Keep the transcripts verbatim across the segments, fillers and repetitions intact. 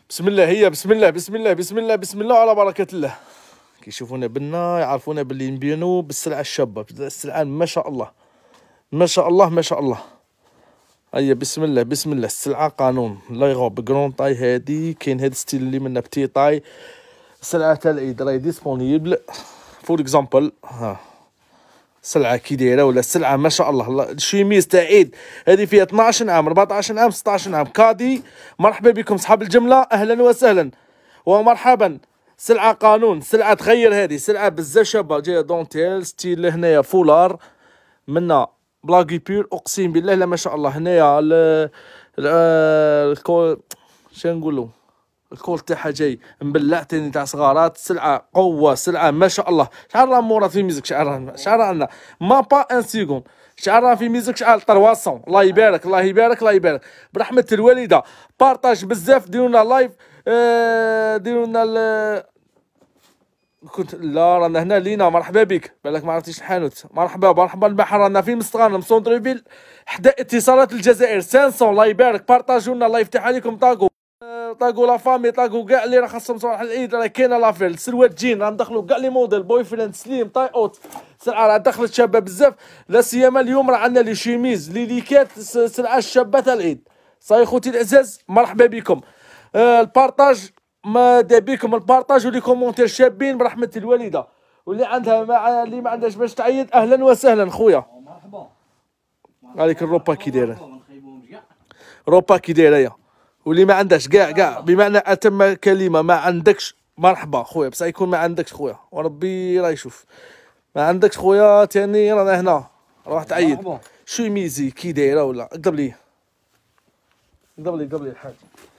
بسم الله هي بسم الله بسم الله بسم الله بسم الله على بركة الله. كيشوفونا بنا يعرفونا باللي نبينو بالسلعة الشابة، السلعة ما شاء الله ما شاء الله ما شاء الله. هيا بسم الله بسم الله. السلعة قانون لا يغوب كرون طاي. هادي كاين هاد ستيل اللي منا بتي طاي. السلعة تاع العيد راهي ديسپونيبل فور اكزامبل. ها سلعة كي دايرة ولا السلعة ما شاء الله. الشيميز تاع عيد هذه فيها اثناش عام أربعطاش عام ستطاش عام. كادي مرحبا بكم صحاب الجملة، اهلا وسهلا ومرحبا. سلعة قانون، سلعة تغير. هذه سلعة بزاف شابة جاية دونتيل ستيل هنايا فولار منا بلاكي بير اقسم بالله لا ما شاء الله. هنايا الكول شنو نقولوا الكول تاعها جاي مبلع تاني تاع صغارات. سلعة قوة سلعة ما شاء الله. شحال راه مورا في ميزك؟ شحال شحال عندنا ما با ان سيكون. شحال راه في ميزك؟ شحال ثلاثمية. الله يبارك الله يبارك الله يبارك برحمة الوالدة. بارطاج بزاف ديرونا لايف. اه ديرونا كنت لا رانا هنا لينا. مرحبا بك بالك ما عرفتيش الحانوت. مرحبا مرحبا البحر. رانا في مستغانم سونترفيل حدا اتصالات الجزائر خمسمية. الله يبارك بارطاجوا لنا الله يفتح عليكم. طاقوا طاقوا لا فامي طاقوا كاع اللي راه خاصهم صباح العيد. راه كاينه لافير سروات جين راه ندخلوا كاع لي موديل بوي فريند سليم طاي اوت. سلعه راه دخلت شابه بزاف لا سيما اليوم راه عندنا لي شيميز لي ليكات سلعه الشابه تاع العيد. صاي خوتي العزاز مرحبا بكم. آه البارطاج ما دا بكم البارطاج ولي كومونتير شابين برحمه الوالده. واللي عندها ما اللي ما عندهاش باش تعيط اهلا وسهلا خويا. مرحبا عليك الروبا كي دايره روبا كي دايره يا. واللي ما عندهاش كاع كاع بمعنى اتم كلمه ما عندكش مرحبا خويا. بصح يكون ما عندكش خويا وربي راه يشوف. ما عندكش خويا تاني رانا هنا روح تعيد. شيميزي كي دايره ولا قدر لي قدر لي قدر لي الحاج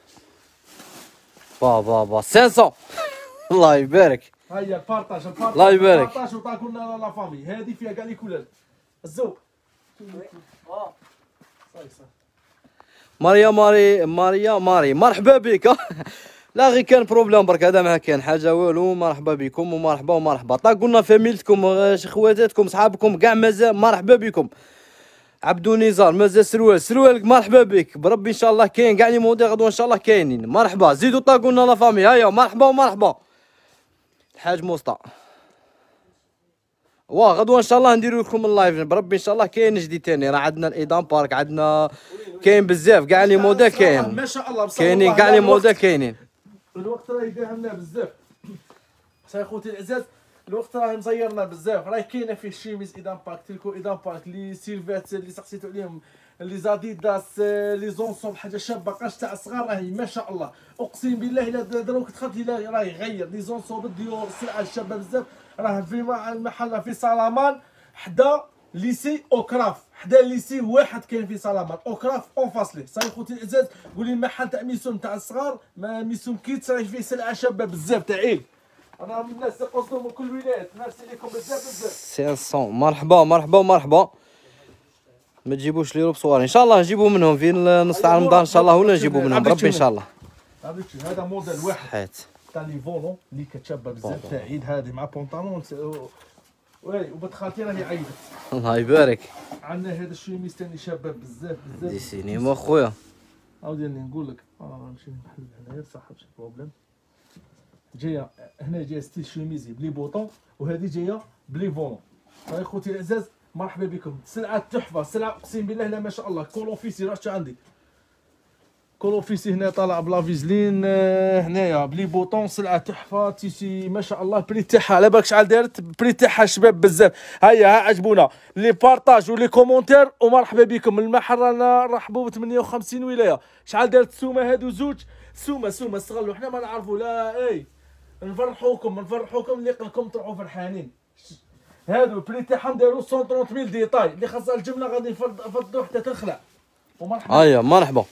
بابا با خمسمية. الله يبارك. هيا البارطاج البارطاج الله يبارك. البارطاج وطاكو لنا لا فامي. هذه فيها كاع لي كولر الزوق. اه صاي صاي ماريا ماري ماريا ماري مرحبا بك. لا غير كان بروبليم برك هذا ما كان حاجه والو. مرحبا بكم ومرحبا ومرحبا. طاقوا لنا فاميلتكم خواتاتكم صحابكم كاع مازال مرحبا بكم. عبدو نزار مازال سروال سروالك مرحبا بك بربي ان شاء الله كاين كاع لي موديل غدوه ان شاء الله كاينين. مرحبا زيدوا طاقوا لنا لا فامي. هيا مرحبا ومرحبا الحاج موسطا. واه غدوه ان شاء الله نديرو لكم اللايف بربي ان شاء الله كاين جديد تاني. راه عندنا الايدان بارك عندنا كاين بزاف كاع لي موديل كاين ما شاء الله. كاينين كاع لي موديل كاينين. الوقت راه يداهمنا بزاف صاي خوتي العزاز. الوقت راه مزيرنا بزاف. راه كاينه فيه شيميز ايدان باك تلكو ايدان باك لي سيلفات اللي سقسيتو عليهم لي زاديداس لي زونسون حاجه شابه قاش تاع الصغار راهي ما شاء الله. اقسم بالله الا دروك دخلت لي راه يغير لي زونسون بالديور السلعه الشابه بزاف. راه في المحل في سلامان حدا ليسي اوكراف حدا ليسي واحد كاين في سلامان اوكراف اون فاصلي. صاي خوتي العزاز قولي المحل تاع ميسوم تاع الصغار ما ميسوم كيتس راه فيه سلعه شابه بزاف تاع عيد. انا من الناس اللي قصدوا من كل الولايات. ميرسي لكم بزاف بزاف. خمسمية مرحبا مرحبا مرحبا. ما تجيبوش لي روب صواري ان شاء الله نجيبو منهم في نص تاع رمضان ان شاء الله ولا نجيبو منهم بربي ان شاء الله. هذا موديل واحد حيت تاع لي فولون اللي كتشابه بزاف تاع عيد. هذه مع بونطالون وي وبنت خالتي راهي عيدت. الله يبارك. عندنا هذا الشيميز ثاني شابه بزاف بزاف. دي سينيما خويا. عاودي نقول لك اه نمشي نحل هنايا صح ماشي بروبليم. جايه هنا جايه ستيل شيميزي بلي بوطون وهذه جايه بلي فولون. صاي خوتي العزاز مرحبا بكم. سلعه تحفه سلعه اقسم بالله لا ما شاء الله. كولوفيسي راه عندي كولوفيسي هنا طالع بلا فيزلين هنايا بلي بوطون. سلعه تحفه تيسي ما شاء الله. بري تاعها على بالك شحال دارت بري تاعها شباب بزاف. هيا ها عجبونا لي بارطاج ولي كومونتير ومرحبا بكم. المحل رانا رحبوا ب ثمانية وخمسين ولايه. شحال دارت السومه هادو زوج سومه سومه استغلوا حنا ما نعرفوا لا. اي نفرحوكم نفرحوكم اللي قلكم تروحوا فرحانين. هادو البري تاعهم داروا مية وثلاثين ألف ديتاي اللي خاصها الجمله غادي يفضوا حتى تخلع. ومرحبا. هيا مرحبا.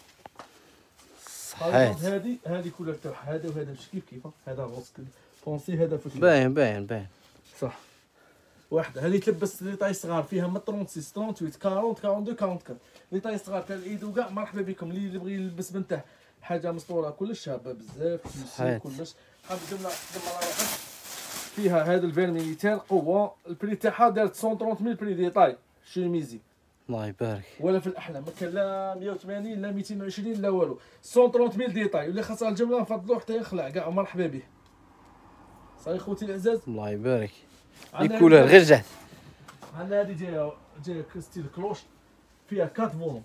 صحيت هذه هذه كلها تاعها هذا وهذا مش كيف كيف. هذا غوص فونسي هذا فكري باين باين باين صح. واحده هذه تلبس لي طاي صغار فيها من ستة وثلاثين ثمانية وأربعين أربعة وأربعين أربعة وأربعين لي طاي صغار تاع العيد وكاع. مرحبا بكم. اللي يبغي يلبس بنته حاجه مسطوره كلش شابه بزاف كلش. حاب جمله جمله روحك فيها هذا الفير ميليتير قوه. البري تاعها دارت مية وثلاثين ألف بري ديتاي شيميزي الله يبارك. ولا في الاحلام ما كان لا مية وثمانين لا ميتين وعشرين لا والو. مية وثلاثين ألف ديتاي واللي خاصها الجمله نفضلو حتى يخلع كاع ومرحبا به. صاي خوتي العزاز. الله يبارك. عندنا لي كولور غير جهد. عندنا هذه جايه جايه ستيل كلوش فيها أربعة فولون.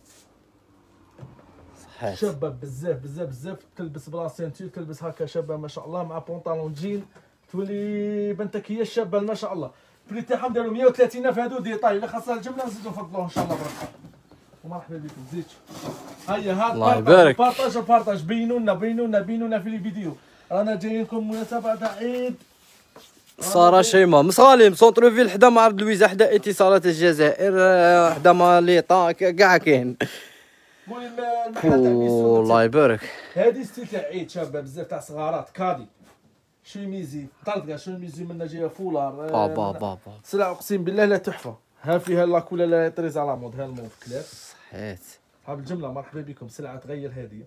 صحيح. شابه بزاف بزاف بزاف، تلبس بلا سينتور، تلبس هكا شابه ما شاء الله مع بونطالون جين، تولي بنتك هي الشابه ما شاء الله. البري تاعهم داروا مية وثلاثين ألف هادو ديتاي، اللي خاصها الجمله نزيدو نفضلوه ان شاء الله برك. ومرحبا بكم زيدتو. هيا هاد الله يبارك. بارطاج بارطاج، بينوا لنا بينوا لنا بينوا لنا في الفيديو. رانا جايين لكم مناسبه تاع عيد. سارة شيماء مصغاليم سونتر فيل حدا معرض لويزا حدا اتصالات الجزائر حدا ماليطا كاع كاين. المهم المحل تاع بيسو. الله يبارك. هادي ستيل تاع عيد شابه بزاف تاع صغارات كادي. شيميزي طردقه شيميزي منا جايه فولار. بابا بابا سلعه اقسم بالله لا تحفه. ها فيها لاكولا لا تريز على مود، ها الموف كلاب. صحيت. صحاب الجمله مرحبا بكم، سلعه تغير هذه.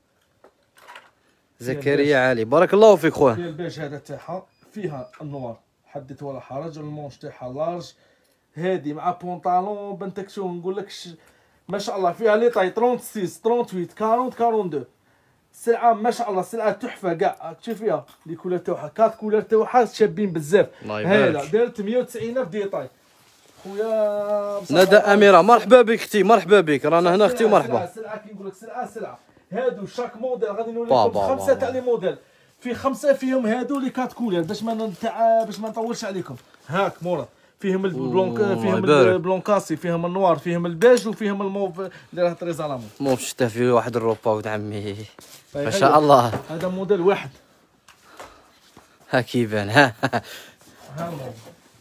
زكريا علي بارك الله فيك خويا. فيها البيج هذا تاعها، فيها النوار حدث ولا حرج، المونش تاعها لارج هادي مع بونطالون بنتك شو نقول لك ما شاء الله. فيها لي طاي ستة وثلاثين ثمانية وأربعين أربعة وأربعين. سلعه ما شاء الله، سلعه تحفه كاع. تشوف فيها لي كولور تاعها كات كولور تاعها شابين بزاف. الله يبارك. هذا دارت مية وتسعين ألف ديتاي خويا. ندى اميره مرحبا بك اختي، مرحبا بك، رانا هنا اختي ومرحبا. سلعه كي نقول لك سلعه سلعه. هادو شاك موديل غادي نوري با- لكم با- خمسه با- تاع لي موديل، في خمسه فيهم هادو لي كات كولور باش ما نتاع باش ما نطولش عليكم. هاك مورا فيهم البلونك، الله فيهم يبارك. البلونكاسي، فيهم النوار، فيهم البيج، وفيهم الموف اللي راه طريز على مود. مو شتا في واحد الروبا ولد عمي طيب ما شاء الله. هذا موديل واحد. ها كيبان ها ها الموف.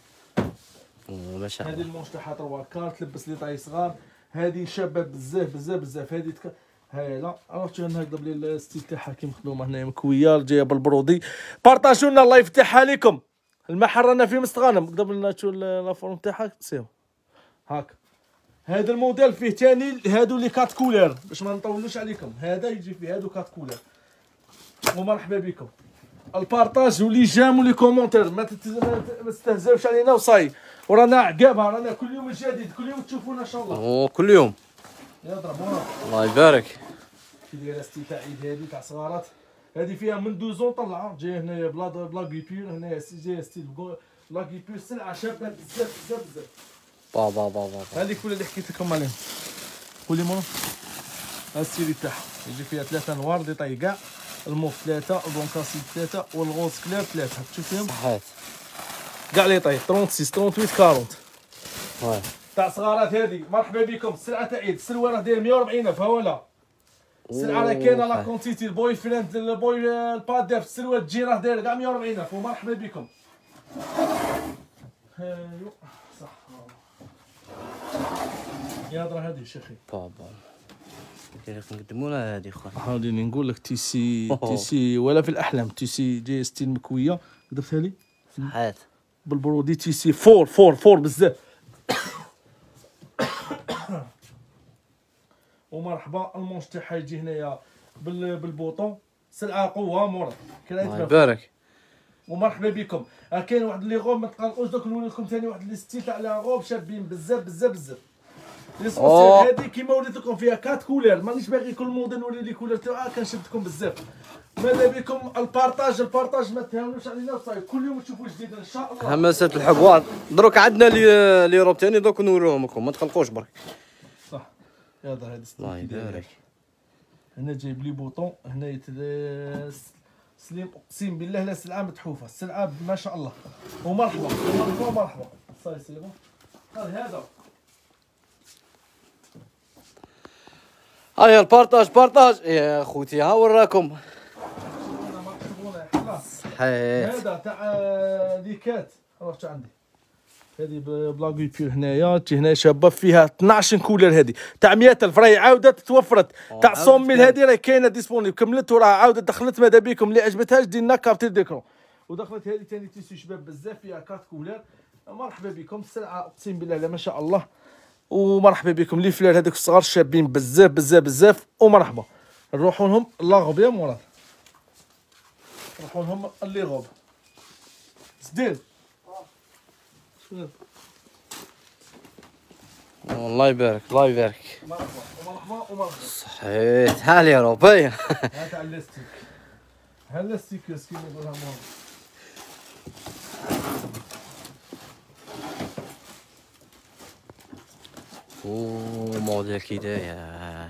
ما شاء هذه الله. المونش تاعها تروا كار، تلبس لي طاي صغار. هذه شابه بزاف بزاف بزاف. هذه تك... هاي لا عرفت انا هكذا بلي الستيل تاعها كي مخدومه هنايا مكويه جايه بالبرودي. بارطاجوا لنا الله يفتحها لكم. المحل رانا في مستغانم قبل لنا تشوف لافورم تاعها تسيو هاك. هذا الموديل فيه ثاني هادو لي كات كولور باش ما نطولوش عليكم. هذا يجي فيه هادو كات كولور. ومرحبا بكم. البارطاج ولي جام ولي كومونتير ما تستهزاوش علينا وصاي. ورانا عقابها، رانا كل يوم جديد، كل يوم تشوفونا ان شاء الله. اوه كل يوم. يضرب ورا. الله يبارك. كي دايره ستيل تاع عيد هادي تاع صغارات. هادي فيها من دوزون طلعه جايه هنايا بلا بلا بيبير، هنايا جايه ستيل بلا بيبير. سلعه شابه بزاف بزاف بزاف. بابا بابا هذيك كل اللي حكيت لكم عليهم. قولي مولا. ها السيري تاعها يجي فيها ثلاثه نوار ديطاي كاع، الموف ثلاثه، البونكاسي ثلاثه، والغوز كلاب ثلاثه. تشوف فيهم صحيت. كاع لي طاي ستة وثلاثين ثمانية وأربعين واه تاع صغارات. هذه مرحبا بكم. السلعه تاع عيد، السلوه راه داير مية وأربعين ألف. ها ولا السلعه راه كاينه لا كونتيتي. البوي فريند البوي الباد داف السلوه تجي راه داير كاع مية وأربعين ألف. ومرحبا بكم. ايوا صح يا هضره هذه شيخي. بابا كيف نقدموا لها هذه خويا. هاوديني نقول لك تيسي تيسي ولا في الاحلام. تيسي جاي ستيل مكويه قدرتها لي صحيت. بالبرودي. تيسي فور فور فور بزاف. ومرحبا. المونش تاعها يجي هنايا بالبوطون. سلعه قوه مورا. الله يبارك. ومرحبا بكم. راه كاين واحد لي غوب ما تقلقوش، دوك نوري لكم ثاني واحد لي ستيل تاع لا غوب شابين بزاف بزاف بزاف. لي سبونسير هذه كيما وريت لكم فيها كات كولور، مانيش باغي كل موديل نوري لي كولور تاعها، كنشدكم بزاف. ماذا بكم البارطاج البارطاج ما تهاونوش علينا وصاي، كل يوم تشوفوا جديد ان شاء الله. همسة الحقوان دروك عندنا لي لي روب ثاني دوك نوريهم لكم ما تقلقوش برك. صح يلا هذا الله يبارك. هنا جايب لي بوطون هنا يتلاس سليم اقسم بالله لا سلعه متحوفه. السلعه ما شاء الله. ومرحبا مرحبا مرحبا. صاي سي بون. هذا هيا البارطاج بارطاج يا خوتي ها وراكم. صحيت. هذا تاع ديكات رحت عندي. هذه بلاغي بير هنايا تجي هنا شابه فيها اثناش كولر. هذه تاع مية ألف راهي عاودت توفرت. تاع مية ميل هذه راهي كاينه ديسبونيبل كملت وراه عاودت دخلت. ماذا بكم اللي عجبتهاش دينا كابتير ديكرون. ودخلت هذه ثاني تيسي شباب بزاف فيها كات كولر. مرحبا بكم. السلعه اقسم بالله لا ما شاء الله. ومرحبا بكم لي فلار هذوك الصغار شابين بزاف بزاف بزاف. ومرحبا نروحوا لهم لاغوب يا مراد. نروحوا لهم اللي غوب سدير. الله يبارك الله يبارك. مرحبا ومرحبا ومرحبا. صحيت ها لي روبي. ها تاع اللاستيك، ها اللاستيك كيما يقولها ماما. اوه موديل كي داير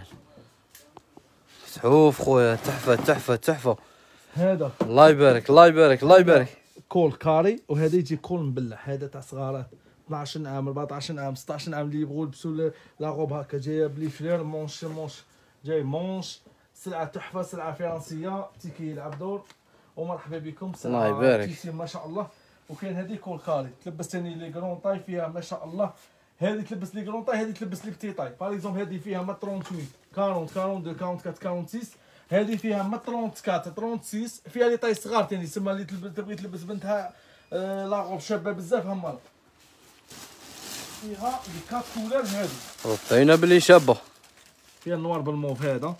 شوف خويا تحفه تحفه تحفه. هذا الله يبارك الله يبارك الله يبارك. كول كاري، وهذا يجي كول مبلع. هذا تاع صغارات اثناش عام أربعطاش عام ستطاش عام اللي يبغوا يلبسوا لا غوب هكا جايه بلي فلير مونش مونش جاي مونش. سلعه تحفه، سلعه فرنسيه، تيكي يلعب دور. ومرحبا بكم. الله يبارك. تيسي ما شاء الله. وكاين هذه كول كاري تلبس ثاني لي كرون طاي فيها ما شاء الله. هذه تلبس لي كرون طاي، هذه تلبس لي بتي طاي. باغ اكزومبل هذه فيها ما ثمانية وثلاثين أربعين أربعين اثنين أربعين أربعة أربعين ستة. هذه فيها ما ثلاثة وأربعين ثلاثة وستين. فيها لي طاي صغار ثاني تسمى اللي تبغي تلبس بنتها آه لا غوب شابه بزاف هما. فيها لي كات كولور هذه ربطينا بلي شابه. فيها النوار بالموف هذا،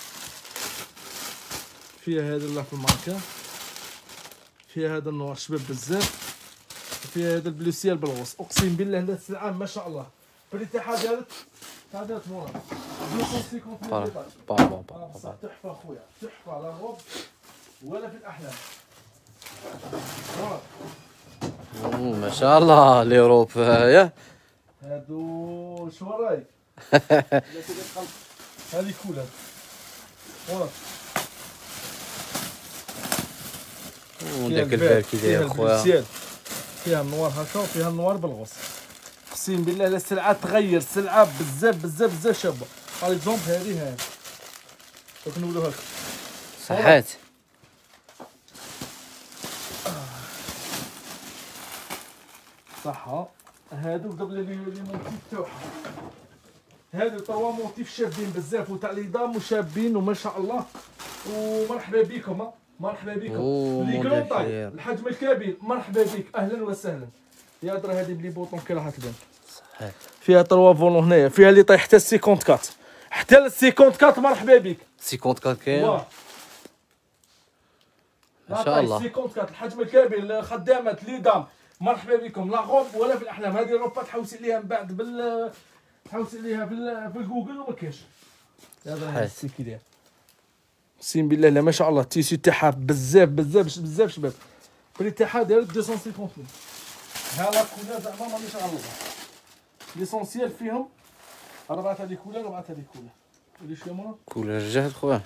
فيها هذا اللي في الماركه، فيها هذا النوار شباب بزاف، فيها هذا البلوسيال بالغوص. اقسم بالله هذا السلعه ما شاء الله. بريتي حاجه دارت تاع دارت مورا مئتين وخمسين. بابا بصح تحفه خويا تحفه لا غوب ولا في الاحلام. ما شاء الله ليوروب يا هادو شو رايك؟ هذه كولر ورا وداك البال كي داير خويا. فيها النوار هكا وفيها النوار بالغوص. اقسم بالله السلعه تغير، سلعه بزاف بزاف بزاف شابه. باغ اكزومبل هذه هذه دوك نقولوا هكا صحيت. صحة. هادو قبل لي لي موتيف تاعهم، هادو توا موتيف شابين بزاف وتاع لي دام وشابين وما شاء الله. ومرحبا بكم مرحبا بكم. لي كرون طاي الحجم الكبير مرحبا بك اهلا وسهلا. يا درا هذه بلي بوطون كي راح تبان. صحيح. فيها تروا فولون هنايا، فيها اللي طاي حتى ال خمسين أربعة حتى ال خمسين أربعة مرحبا بك. خمسين أربعة كاين ما شاء الله. خمسين أربعة الحجم الكبير الخدامات لي دام مرحبا بكم. لا غوب ولا في الاحلام. هذه روبا تحوسي ليها من بعد بال تحوسي ليها في في الجوجل وما كاينش. هذا السي كي داير اقسم بالله لا ما شاء الله. التيسيو تاعها بزاف بزاف بزاف شباب. البري تاعها داير مئتين وخمسين ألف. ها لا كولور زعما مانيش غلطان. ليسونسيال فيهم أربعة هذه كولور أربعة هذه كولور. ولي شويه مرة كولور جهد خويا.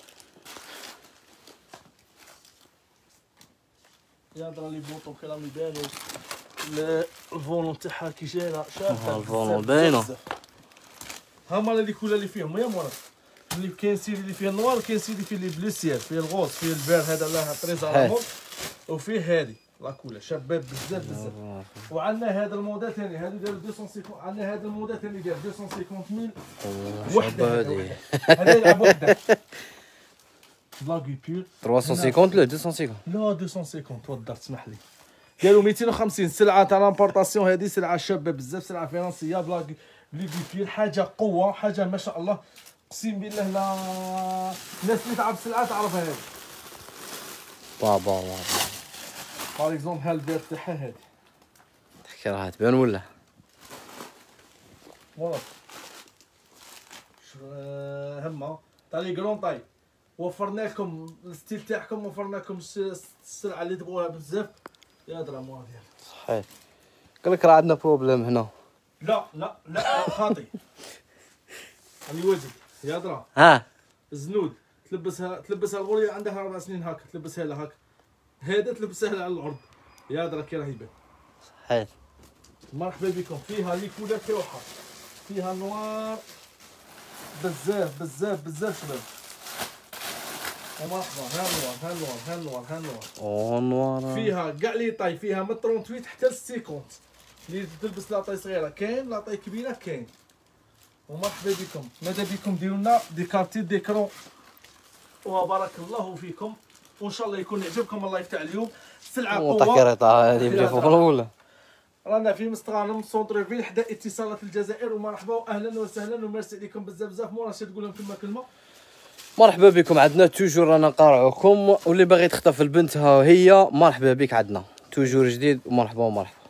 يا درا لي بوطون كي راهم يبانو. الفولون تاعها كي جايه شابه. الفولون باينه. هما لي كولور اللي فيهم يا مرا. اللي كاين سيدي اللي فيه النوار، كاين سيدي فيه لي بلوسيال، فيه الغوص، فيه الفير هذا الله طريزا رامون، وفيه هذه لا كولور شباب بزاف بزاف. وعندنا هذا الموديل ثاني هذا داير مئتين وخمسين. عندنا هذا الموديل ثاني داير مئتين وخمسين ألف وحده. هذا يلعب وحده بلاغي بيور ثلاثمية وخمسين لا مئتين وخمسين. لا مئتين وخمسين توضر تسمح لي. قالوا مئتين وخمسين سلعه تاع لامبورطاسيون. هذه سلعه شابه بزاف، سلعه فرنسيه بلاغي بلاغي بيور، حاجه قوه حاجه ما شاء الله. اقسم بالله لا الناس اللي تعرف السلعه تعرفها هذه. بابا بابا باغ اكزومبل ها الفير تاعها هذه تحكي راها تبان ولا والله هما تاع لي كرون طاي. وفرنا لكم الستيل تاعكم، وفرنا لكم السلعه اللي تبغوها بزاف. يا درا موا ديال صحيح. قال لك راه عندنا بروبليم هنا. لا لا لا خاطي. راني واجد يا درا. ها الزنود تلبسها تلبسها الغوليه عندها اربع سنين هكا تلبسها لها هكا. هذا تلبسها لها على الارض. يا درا كي راه يبان. صحيح. مرحبا بكم. فيها لي كولور تاعها، فيها نوار بزاف بزاف بزاف شباب. ومرحبا ها النوار ها النوار ها النوار ها النوار. او نوار. فيها كاع لي طاي، فيها من ثمانية وثلاثين حتى ل خمسين. اللي تلبس لاطاي صغيره كاين، لاطاي كبيره كاين. ومرحبا بكم. ماذا بكم ديروا لنا دي كارتي ديكرون. وبارك الله فيكم، وان شاء الله يكون يعجبكم اللايف تاع اليوم. سلعه قوه. متكرطه هذه بلي فوق ولا. رانا في مستغانم سونتر فيل حدا اتصالات الجزائر. ومرحبا واهلا وسهلا وميرسي عليكم بزاف بزاف. مورا شي تقول لهم كلمه كلمه. مرحبا بكم. عندنا توجور رانا نقارعوكم، واللي باغي تخطف البنت ها هي مرحبا بك. عندنا توجور جديد ومرحبا ومرحبا.